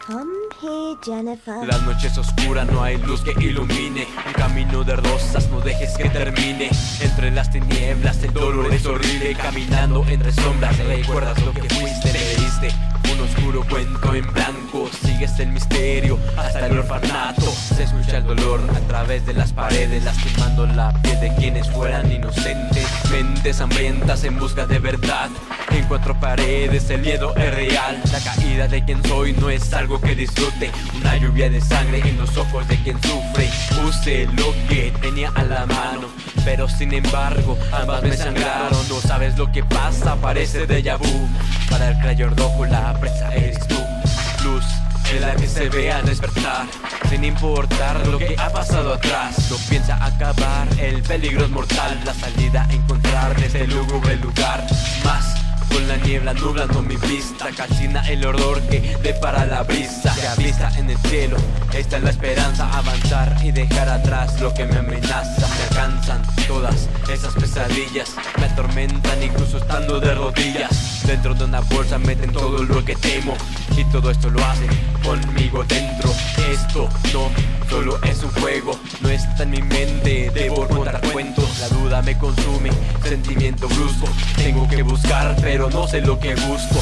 Come here, Jennifer. La noche es oscura, no hay luz que ilumine. Un camino de rosas, no dejes que termine. Entre las tinieblas el dolor es horrible. Caminando entre sombras, recuerdas lo que fuiste. Leíste un oscuro cuento en blanco. Sigues el misterio hasta el orfanato. Se escucha el dolor a través de las paredes, lastimando la piel de quienes fueran inocentes. Mentes hambrientas en busca de verdad. En cuatro paredes el miedo es real. La caída de quien soy no es algo que disfrute. Una lluvia de sangre en los ojos de quien sufre. Puse lo que tenía a la mano, pero sin embargo ambas me sangraron. No sabes lo que pasa, parece déjà vu. Para el crayón rojo la presa eres tú. Luz en la que se ve al despertar, sin importar lo que ha pasado atrás. No piensa acabar, el peligro es mortal. La salida a encontrar desde el lúgubre lugar. Más con la niebla nublando mi vista, calcina el olor que depara la brisa. Se avista en el cielo, esta es la esperanza. Avanzar y dejar atrás lo que me amenaza. Me alcanzan todas esas pesadillas, me atormentan incluso estando de rodillas. Dentro de una bolsa meten todo lo que temo, y todo esto lo hacen conmigo dentro. Esto no solo es un juego, no está en mi mente, debo contar cuentos. La duda me consume, sentimiento brusco. Tengo que buscar, pero no sé lo que busco.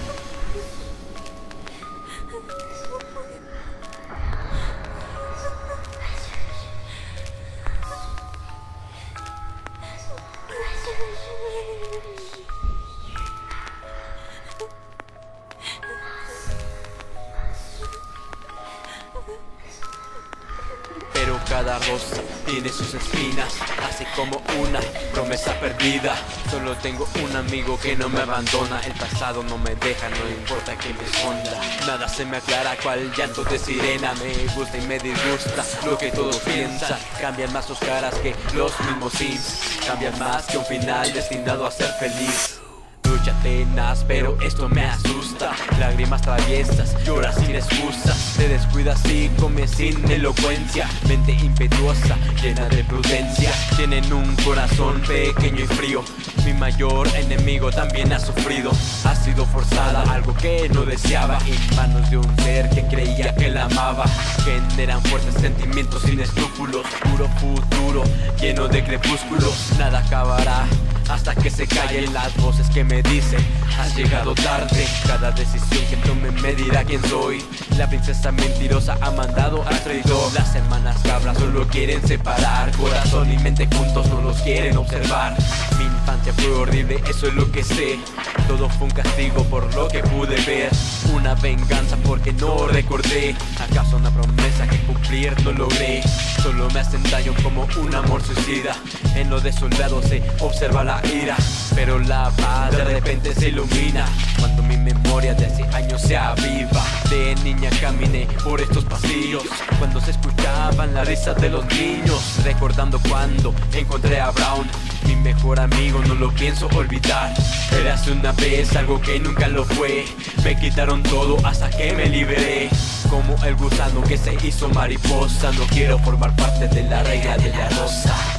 Pero cada rosa tiene sus espinas, así como una promesa perdida. Solo tengo un amigo que no me abandona. El pasado no me deja, no importa que me esconda. Nada se me aclara cual llanto de sirena. Me gusta y me disgusta lo que todos piensan. Cambian más sus caras que los mismos sims. Cambian más que un final destinado a ser feliz. Lucha tenaz, pero esto me asusta. Lágrimas traviesas, lloras sin excusas. Te descuidas y comes sin elocuencia. Mente impetuosa, llena de prudencia. Tienen un corazón pequeño y frío. Mi mayor enemigo también ha sufrido. Ha sido forzada, algo que no deseaba, en manos de un ser que creía que la amaba. Generan fuertes sentimientos sin escrúpulos. Puro futuro, lleno de crepúsculos. Nada acabará hasta que se callen las voces que me dicen has llegado tarde. Cada decisión que tome me dirá quién soy. La princesa mentirosa ha mandado al traidor. Las hermanas cabras solo quieren separar. Corazón y mente juntos no los quieren observar. Mi infancia fue horrible, eso es lo que sé. Todo fue un castigo por lo que pude ver. Una venganza porque no recordé. ¿Acaso una promesa que cumplir no logré? Solo me hacen daño como un amor suicida. En lo desolado se observa la ira, pero la paz de repente se ilumina cuando mi memoria de hace años se aviva. De niña caminé por estos pasillos cuando se escuchaban las risas de los niños, recordando cuando encontré a Brown, mi mejor amigo, no lo pienso olvidar. Era hace una vez algo que nunca lo fue. Me quitaron todo hasta que me liberé. Como el gusano que se hizo mariposa, no quiero formar parte de la regla de la rosa.